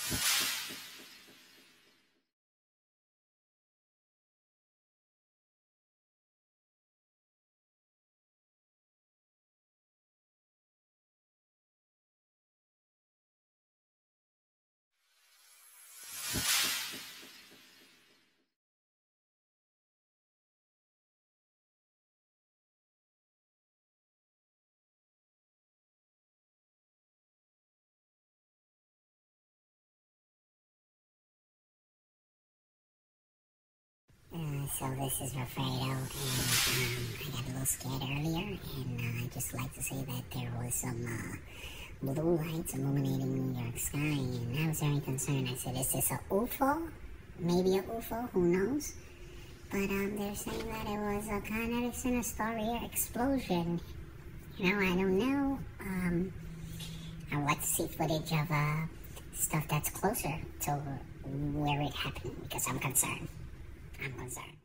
So this is Raffaello, and I got a little scared earlier, and I'd just like to say that there was some blue lights illuminating New York sky, and I was very concerned. I said, is this a UFO? Maybe a UFO, who knows? But they're saying that it was a kind of sinister explosion. You know, I don't know. I would like to see footage of stuff that's closer to where it happened, because I'm concerned. I'm concerned.